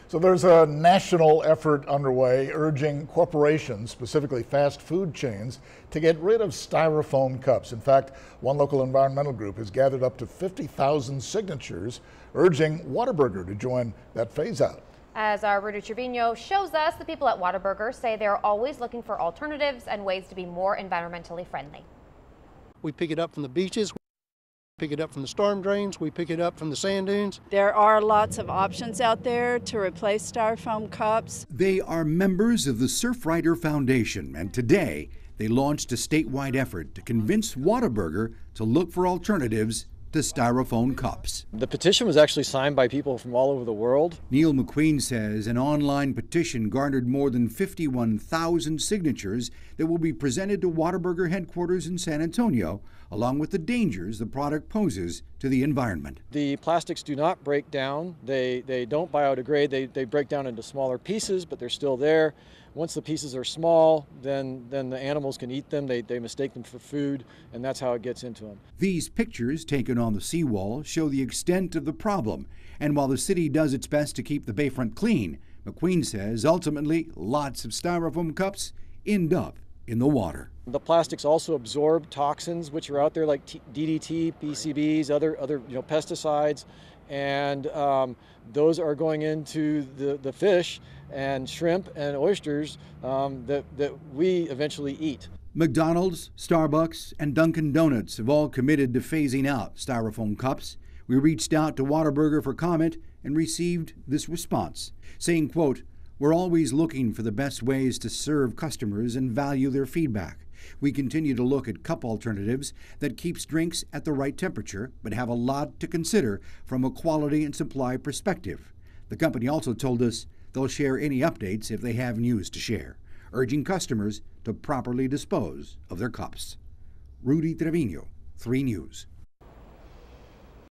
So there's a national effort underway urging corporations, specifically fast food chains, to get rid of styrofoam cups. In fact, one local environmental group has gathered up to 50,000 signatures urging Whataburger to join that phase out. As our Rudy Trevino shows us, the people at Whataburger say they're always looking for alternatives and ways to be more environmentally friendly. We pick it up from the beaches. Pick it up from the storm drains, we pick it up from the sand dunes. There are lots of options out there to replace styrofoam cups. They are members of the Surfrider Foundation, and today they launched a statewide effort to convince Whataburger to look for alternatives to styrofoam cups. The petition was actually signed by people from all over the world. Neil McQueen says an online petition garnered more than 51,000 signatures that will be presented to Whataburger headquarters in San Antonio, along with the dangers the product poses to the environment. The plastics do not break down. They don't biodegrade. They break down into smaller pieces, but they're still there. Once the pieces are small, then the animals can eat them. They mistake them for food, and that's how it gets into them. These pictures taken on the seawall show the extent of the problem, and while the city does its best to keep the bayfront clean, McQueen says ultimately lots of styrofoam cups end up in the water. The plastics also absorb toxins which are out there like DDT, PCBs, other pesticides, and those are going into the fish and shrimp and oysters that we eventually eat. McDonald's, Starbucks, and Dunkin' Donuts have all committed to phasing out styrofoam cups. We reached out to Whataburger for comment and received this response, saying, quote, "We're always looking for the best ways to serve customers and value their feedback. We continue to look at cup alternatives that keeps drinks at the right temperature, but have a lot to consider from a quality and supply perspective." The company also told us they'll share any updates if they have news to share, urging customers to properly dispose of their cups. Rudy Trevino, 3 News.